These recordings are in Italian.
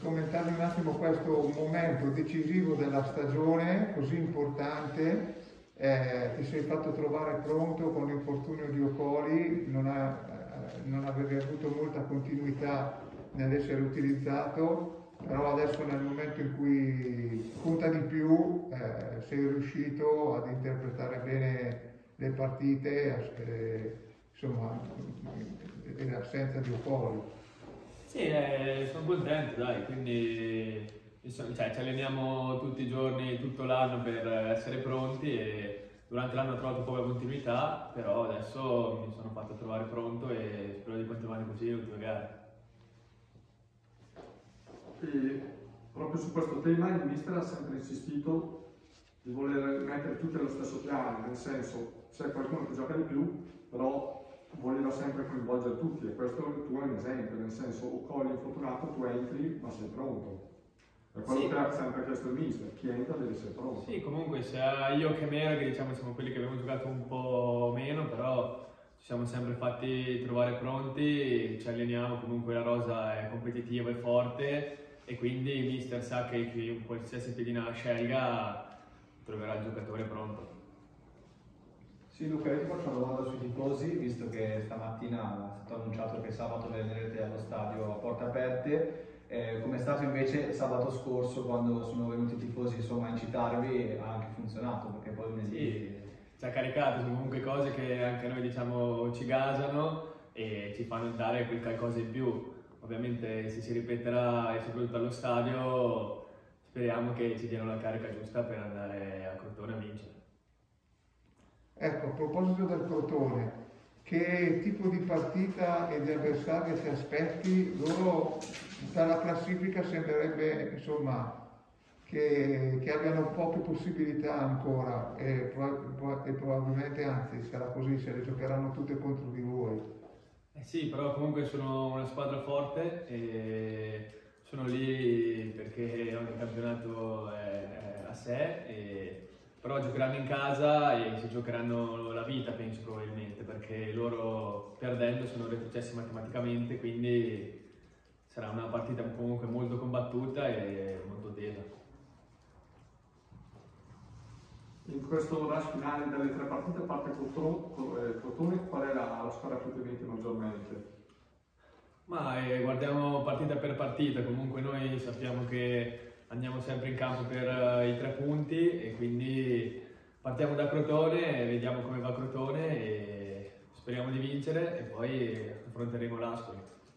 commentarmi un attimo questo momento decisivo della stagione, così importante. Ti sei fatto trovare pronto con l'infortunio di Ocoli, non avevi avuto molta continuità nell'essere utilizzato, però adesso nel momento in cui conta di più sei riuscito ad interpretare bene le partite, insomma, in assenza di Ocoli. Sì, sono contento, dai, quindi cioè, ci alleniamo tutti i giorni, tutto l'anno per essere pronti e durante l'anno ho trovato poca continuità, però adesso mi sono fatto trovare pronto e spero di continuare così le ultime gare. E proprio su questo tema il mister ha sempre insistito di voler mettere tutti allo stesso piano, nel senso c'è qualcuno che gioca di più, però voleva sempre coinvolgere tutti e questo tu è un esempio, nel senso Ocoli infortunato, tu entri ma sei pronto. È quello Sì. che ha sempre chiesto il mister, chi entra deve essere pronto. Sì, comunque sia io che Mera, che diciamo siamo quelli che abbiamo giocato un po' meno, però ci siamo sempre fatti trovare pronti, ci alleniamo, comunque la rosa è competitiva e forte e quindi il mister sa che un qualsiasi pedina scelga troverà il giocatore pronto. Sì, Luca, io ti faccio una domanda sui tifosi, visto che stamattina è stato annunciato che sabato venerdì allo stadio a porte aperte. Come è stato invece sabato scorso quando sono venuti i tifosi insomma, a incitarvi, ha anche funzionato, perché poi lunedì... Sì, ci ha caricato, sono comunque cose che anche noi diciamo ci gasano e ci fanno dare quel qualcosa in più. Ovviamente se si ripeterà e soprattutto allo stadio speriamo che ci diano la carica giusta per andare a Crotone a vincere. Ecco, a proposito del Crotone, che tipo di partita e di avversario ti aspetti? Loro dalla classifica sembrerebbe insomma che abbiano poche possibilità ancora e probabilmente anzi sarà così, se le giocheranno tutte contro di voi. Sì, però comunque sono una squadra forte e sono lì perché ogni campionato è a sé, però giocheranno in casa e si giocheranno la vita, penso probabilmente, perché loro perdendo sono retrocessi matematicamente, quindi sarà una partita comunque molto combattuta e molto tesa. In questo rush finale delle 3 partite, a parte Crotone, qual è la squadra che ti maggiormente? Ma guardiamo partita per partita, comunque noi sappiamo che andiamo sempre in campo per i 3 punti e quindi partiamo da Crotone, vediamo come va Crotone e speriamo di vincere e poi affronteremo l'Ascoli.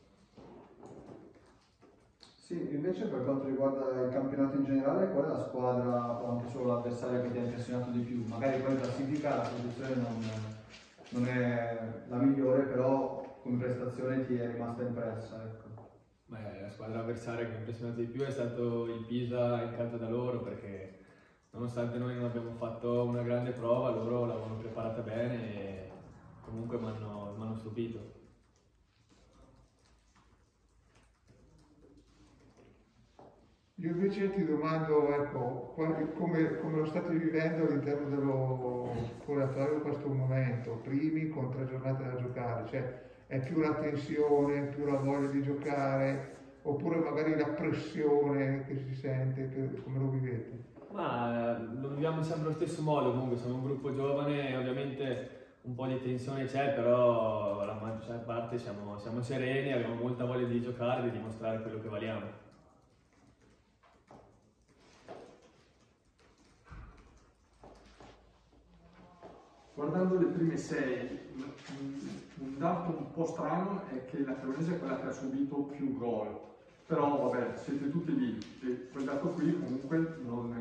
Sì, invece per quanto riguarda il campionato in generale, qual è la squadra o anche solo l'avversario che ti ha impressionato di più? Magari poi in classifica la posizione non è la migliore, però come prestazione ti è rimasta impressa, ecco. Beh, la squadra avversaria che mi ha impressionato di più è stato il Pisa in canto da loro perché nonostante noi non abbiamo fatto una grande prova, loro l'avevano preparata bene e comunque mi hanno stupito. Io invece ti domando, ecco, come lo state vivendo all'interno dello spogliatoio questo momento, primi con 3 giornate da giocare, cioè è più la tensione, più la voglia di giocare, oppure magari la pressione che si sente, come lo vivete? Ma lo viviamo sempre allo stesso modo, comunque siamo un gruppo giovane e ovviamente un po' di tensione c'è, però la maggior parte siamo sereni, abbiamo molta voglia di giocare e di dimostrare quello che valiamo. Guardando le prime 6, un dato un po' strano è che la Cremonese è quella che ha subito più gol, però vabbè, siete tutti lì e quel dato qui comunque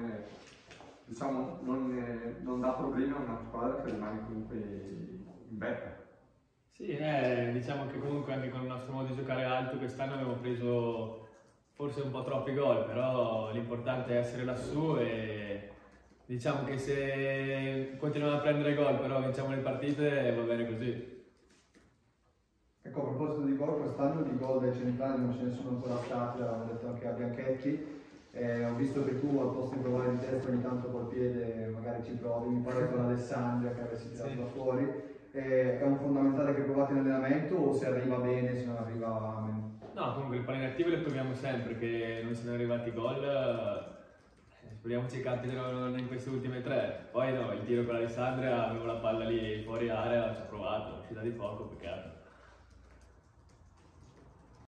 non dà problemi a una squadra che rimane comunque in becca. Sì, diciamo che comunque anche con il nostro modo di giocare alto quest'anno abbiamo preso forse un po' troppi gol, però l'importante è essere lassù e diciamo che se continuiamo a prendere gol però vinciamo le partite va bene così. Ecco, a proposito di gol, quest'anno di gol dai centrali non ce ne sono ancora stati, l'avevamo detto anche a Bianchetti. Ho visto che tu al posto di provare di testa ogni tanto col piede magari ci provi, mi pare con Alessandria che avessi tirato da fuori. È un fondamentale che provate in allenamento o se arriva bene, se non arriva meno? No, comunque le palle inattive le proviamo sempre, che non siano arrivati gol. Speriamo ci capitano in queste ultime 3. Poi no, il tiro con Alessandria, avevo la palla lì fuori area, ci ho provato, uscita di poco, peccato.